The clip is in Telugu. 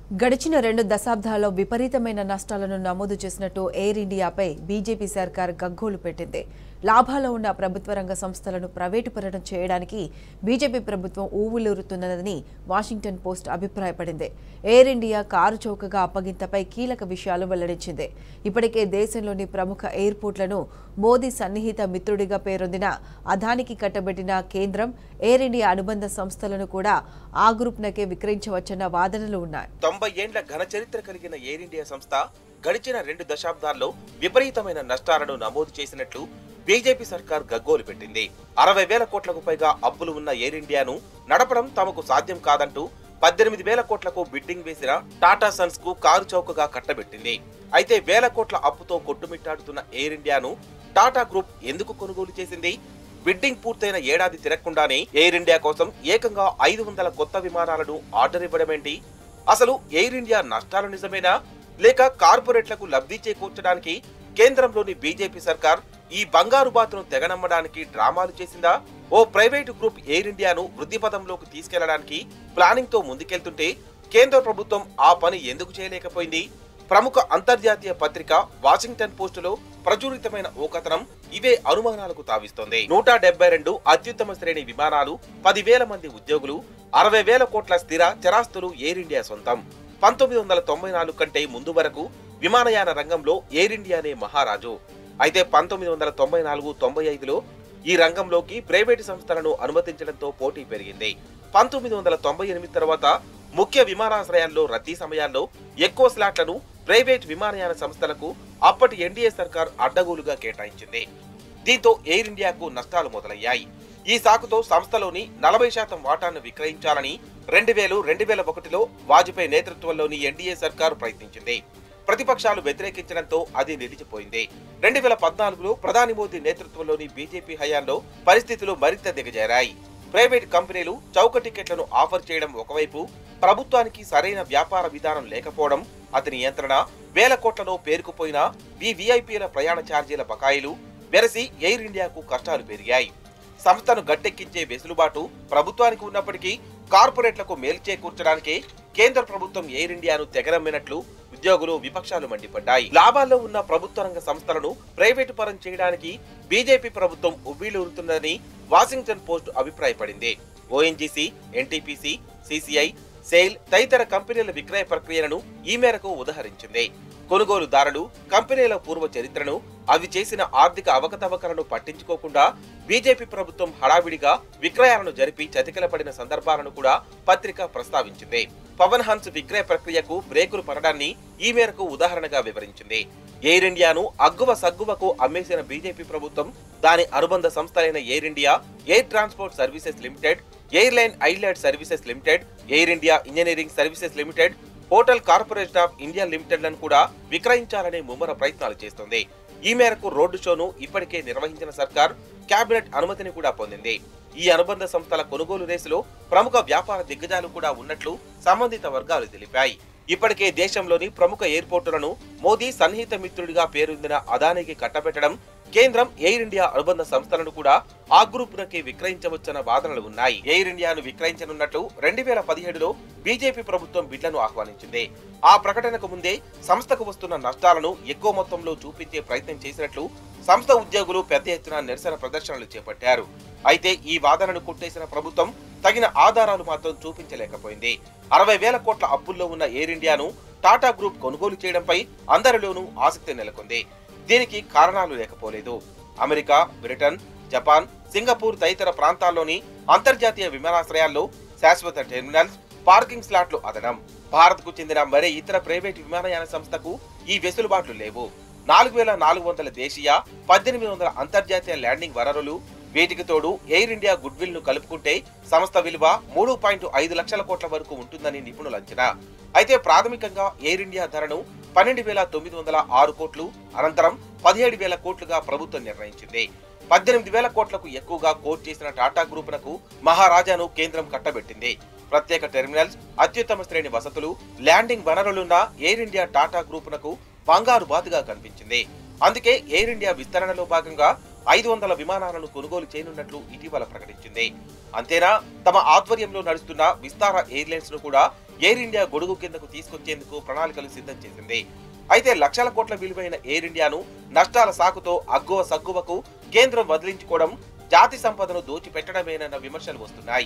గడిచిన 2 దశాబ్దాల్లో విపరీతమైన నష్టాలను నమోదు చేసినట్టు ఎయిర్ ఇండియాపై బీజేపీ సర్కార్ గగ్గోలు పెట్టింది. లాభాల్లో ఉన్న ప్రభుత్వ రంగ సంస్థలను ప్రైవేటుపరం చేయడానికి బీజేపీ ప్రభుత్వం ఊవులూరుతున్నదని వాషింగ్టన్ పోస్ట్ అభిప్రాయపడింది. ఎయిర్ ఇండియా కారు చౌకగా అప్పగింతపై కీలక విషయాలు వెల్లడించింది. ఇప్పటికే దేశంలోని ప్రముఖ ఎయిర్పోర్ట్లను మోదీ సన్నిహిత మిత్రుడిగా పేరొందిన అదానికి కట్టబెట్టిన కేంద్రం ఎయిర్ ఇండియా అనుబంధ సంస్థలను కూడా ఆ గ్రూప్నకే విక్రయించవచ్చన్న వాదనలు ఉన్నాయి. 90 ఏండ్ల ఘన చరిత్ర కలిగిన ఎయిర్ ఇండియా సంస్థ గడిచిన 2 దశాబ్దాల్లో విపరీతమైన నష్టాలను నమోదు చేసినట్లు బీజేపీ సర్కార్ గగ్గోలు పెట్టింది. 60,000 కోట్లకు పైగా అప్పులు ఉన్న ఎయిర్ ఇండియాను నడపడం తమకు సాధ్యం కాదంటూ 18,000 కోట్లకు బిడ్డింగ్ వేసిన టాటా సన్స్ కు కారు చౌకగా కట్టబెట్టింది. అయితే 1,000 కోట్ల అప్పుతో కొట్టుమిట్టాడుతున్న ఎయిర్ ఇండియాను టాటా గ్రూప్ ఎందుకు కొనుగోలు చేసింది? బిడ్డింగ్ పూర్తయిన ఏడాది తిరగకుండానే ఎయిర్ ఇండియా కోసం ఏకంగా 500 కొత్త విమానాలను ఆర్డర్ ఇవ్వడమేంటి? అసలు ఎయిర్ ఇండియా నష్టాలు నిజమేనా, లేక కార్పొరేట్లకు లబ్ధి చేకూర్చడానికి కేంద్రంలోని బీజేపీ సర్కార్ ఈ బంగారు బాతును తెగనమ్మడానికి డ్రామాలు చేసిందా? ఓ ప్రైవేటు గ్రూప్ ఎయిర్ ఇండియాను వృద్ధి పదంలోకి తీసుకెళ్లడానికి ప్లానింగ్ తో ముందుకెళ్తుంటే కేంద్ర ప్రభుత్వం ఆ పని ఎందుకు చేయలేకపోయింది? ప్రముఖ అంతర్జాతీయ పత్రిక వాషింగ్టన్ పోస్టులో ప్రచురితమైన ఓ కథనం ఇవే అనుమానాలకు తావిస్తోంది. 172 అత్యుత్తమ శ్రేణి విమానాలు, 10,000 మంది ఉద్యోగులు, 60,000 కోట్ల స్థిర చరాస్తులు ఎయిర్ ఇండియా సొంతం. 1994 కంటే ముందు వరకు విమానయాన రంగంలో ఎయిర్ ఇండియానే మహారాజు. అయితే 1994-95లో ఈ రంగంలోకి ప్రైవేటు సంస్థలను అనుమతించడంతో పోటీ పెరిగింది. 1998 తర్వాత ముఖ్య విమానాశ్రయాల్లో రద్దీ సమయాల్లో ఎక్కువ స్లాట్లను ప్రైవేట్ విమానయాన సంస్థలకు అప్పటి ఎన్డీఏ సర్కార్ అడ్డగోలుగా కేటాయించింది. దీంతో ఎయిర్ ఇండియాకు నష్టాలు మొదలయ్యాయి. ఈ సాకుతో సంస్థలోని 40% వాటాను విక్రయించాలని 2001లో వాజ్పేయి నేతృత్వంలోని ఎన్డీఏ సర్కారు ప్రయత్నించింది. ప్రతిపక్షాలు వ్యతిరేకించడంతో అది నిలిచిపోయింది. 2014లో ప్రధాని మోదీ నేతృత్వంలోని బీజేపీ హయాంలో పరిస్థితులు మరింత దిగజారాయి. ప్రైవేట్ కంపెనీలు చౌక టికెట్లను ఆఫర్ చేయడం ఒకవైపు, ప్రభుత్వానికి సరైన వ్యాపార విధానం లేకపోవడం, అతని నియంత్రణ, 1,000 కోట్లలో పేరుకుపోయిన వీఐపీల ప్రయాణ ఛార్జీల బకాయిలు వెరసి ఎయిర్ ఇండియాకు కష్టాలు పెరిగాయి. సంస్థను గట్టెక్కించే వెసులుబాటు ప్రభుత్వానికి ఉన్నప్పటికీ కార్పొరేట్లకు మేలు చేకూర్చడానికే కేంద్ర ప్రభుత్వం ఎయిర్ ఇండియాను తెగనమ్మినట్లు ఉద్యోగులు, విపక్షాలు మండిపడ్డాయి. లాభాల్లో ఉన్న ప్రభుత్వ రంగ సంస్థలను ప్రైవేటు పరం చేయడానికి బీజేపీ ప్రభుత్వం ఉవ్విళ్లూరుతున్నదని వాషింగ్టన్ పోస్ట్ అభిప్రాయపడింది. ఓఎన్జీసీ, ఎన్టీపీసీ, సీసీఐ, సెయిల్ తదితర కంపెనీల విక్రయ ప్రక్రియలను ఈ మేరకు ఉదహరించింది. కొనుగోలుదారులు, కంపెనీల పూర్వ చరిత్రను, అవి చేసిన ఆర్థిక అవకతవకలను పట్టించుకోకుండా బీజేపీ ప్రభుత్వం హడావిడిగా విక్రయాలను జరిపి చతికిలపడిన సందర్భాలను కూడా పత్రిక ప్రస్తావించింది. పవన్ హన్స్ విక్రయ ప్రక్రియకు బ్రేకులు పడడాన్ని ఈ మేరకు ఉదాహరణగా వివరించింది. ఎయిర్ ఇండియాను అగ్గువ సగ్గువకు అమ్మేసిన బీజేపీ ప్రభుత్వం దాని అనుబంధ సంస్థలైన Air India, Air Transport Services Limited, Airline Island Services Limited, Air India Engineering Services Limited, Hotel Corporation of India లిమిటెడ్లను కూడా విక్రయించాలనే ముమ్మర ప్రయత్నాలు చేస్తోంది. ఈ మేరకు రోడ్డు షోను ఇప్పటికే నిర్వహించిన సర్కార్ కేబినెట్ అనుమతిని కూడా పొందింది. ఈ అనుబంధ సంస్థల కొనుగోలు రేసులో ప్రముఖ వ్యాపార దిగ్గజాలు కూడా ఉన్నట్లు సంబంధిత వర్గాలు తెలిపాయి. ఇప్పటికే దేశంలోని ప్రముఖ ఎయిర్పోర్టులను మోదీ సన్నిహిత మిత్రుడిగా పేరొందిన అదానికి కట్టబెట్టడం, కేంద్రం ఎయిర్ ఇండియా అనుబంధ సంస్థలను కూడా ఆ గ్రూపునకే విక్రయించవచ్చన్న వాదనలు ఉన్నాయి. ఎయిర్ ఇండియాను విక్రయించనున్నట్లు 2017లో బీజేపీ ప్రభుత్వం బిడ్లను ఆహ్వానించింది. ఆ ప్రకటనకు ముందే సంస్థకు వస్తున్న నష్టాలను ఎక్కువ మొత్తంలో చూపించే ప్రయత్నం చేసినట్లు సంస్థ ఉద్యోగులు పెద్ద ఎత్తున నిరసన ప్రదర్శనలు చేపట్టారు. అయితే ఈ వాదనను కొట్టేసిన ప్రభుత్వం తగిన ఆధారాలు మాత్రం చూపించలేకపోయింది. 60,000 కోట్ల అప్పుల్లో ఉన్న ఎయిర్ ఇండియాను టాటా గ్రూప్ కొనుగోలు చేయడంపై అందరిలోనూ ఆసక్తి నెలకొంది. దీనికి కారణాలు లేకపోలేదు. అమెరికా, బ్రిటన్, జపాన్, సింగపూర్ తదితర ప్రాంతాల్లోని అంతర్జాతీయ విమానాశ్రయాల్లో శాశ్వత టెర్మినల్స్, పార్కింగ్ స్లాట్లు అదనం. భారత్ కు చెందిన మరే ఇతర ప్రైవేట్ విమానయాన సంస్థకు ఈ వెసులుబాట్లు లేవు. 4,400 దేశీయ, 1,800 అంతర్జాతీయ ల్యాండింగ్ వనరులు, వీటికి తోడు ఎయిర్ ఇండియా గుడ్ విల్ ను కలుపుకుంటే సంస్థ విలువ 3.5 లక్షల కోట్ల వరకు ఉంటుందని నిపుణుల అంచనా. అయితే ప్రాథమికంగా ఎయిర్ ఇండియా ధరను 12,906 కోట్లు, అనంతరం 17,000 కోట్లుగా ప్రభుత్వం నిర్ణయించింది. 18,000 కోట్లకు ఎక్కువగా కోట్ చేసిన టాటా గ్రూపునకు మహారాజాను కేంద్రం కట్టబెట్టింది. ప్రత్యేక టెర్మినల్స్, అత్యుత్తమ శ్రేణి వసతులు, ల్యాండింగ్ వనరులున్న ఎయిర్ ఇండియా టాటా గ్రూపునకు బంగారు బాతుగా కనిపించింది. అందుకే ఎయిర్ ఇండియా విస్తరణలో భాగంగా 500 విమానాలను కొనుగోలు చేయనున్నట్లు ఇటీవల ప్రకటించింది. అంతేనా, తమ ఆధ్వర్యంలో నడుస్తున్న విస్తార ఎయిర్లైన్స్ ను కూడా ఎయిర్ ఇండియా గొడుగు కిందకు తీసుకొచ్చేందుకు ప్రణాళికలు సిద్ధం చేసింది. అయితే లక్షల కోట్ల విలువైన ఎయిర్ ఇండియాను నష్టాల సాకుతో అగ్గవ సగ్గువకు కేంద్రం వదిలించుకోవడం జాతి సంపదను దోచిపెట్టడమేనన్న విమర్శలు వస్తున్నాయి.